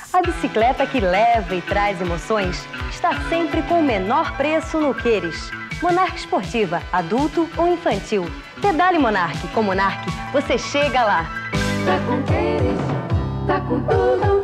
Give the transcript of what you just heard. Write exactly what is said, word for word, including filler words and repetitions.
A bicicleta que leva e traz emoções está sempre com o menor preço no Queires. Monark Esportiva, adulto ou infantil. Pedale Monark. Com Monark, você chega lá. Tá com Queires, tá com tudo.